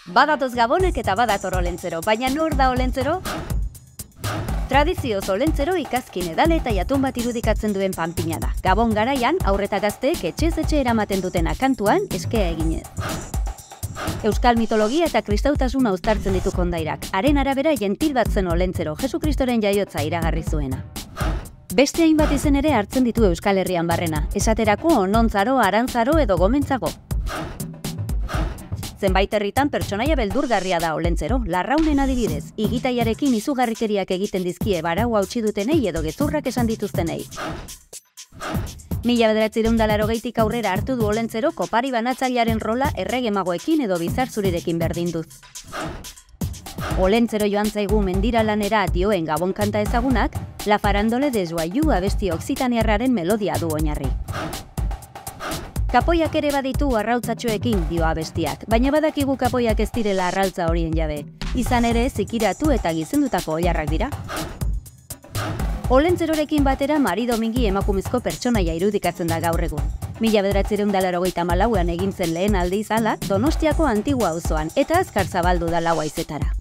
Badatoz Gabonek eta badator Olentzero, baina nor da Olentzero? Tradizioz Olentzero ikazkin edale eta jatun bat irudikatzen duen panpina da. Gabon garaian, aurreta gazteek etxez-etxe eramaten dutena kantuan eskea eginez. Euskal mitologia eta kristautasuna uztartzen ditu kondairak. Haren arabera jentil bat zen Olentzero, Jesukristoren jaiotza iragarri zuena. Beste hainbat izen ere hartzen ditu Euskal Herrian barrena, esaterako Onontzaro, Arantzaro edo Gomentzako. Zenbait herritan pertsonaia beldurgarria da Olentzero, Larraunen adibidez, igitaiarekin izugarrikeriak egiten dizkie barau hautsi dutenei edo gezurrak esan dituztenei. 1980 aurrera hartu du Olentzero kopari banatzailearen rola errege magoekin edo bizarzurirekin berdinduz. Olentzero joan zaigu mendira lanera dioen Gabon kanta ezagunak, La Farandole de Joaillu abesti oksitaniarraren melodia du oinarri. Kapoiak ere baditu arrautzatxoekin dio abestiak, baina badakigu kapoiak ez direla arrautza horien jabe. Izan ere, zikiratu eta gizendutako oilarrak dira. Olentzerorekin batera Mari Domingi emakumezko pertsonaia irudikatzen da gaur egun. 1984an egin zen lehen aldiz hala, Donostiako Antigua auzoan eta azkar zabaldu da lau haizetara.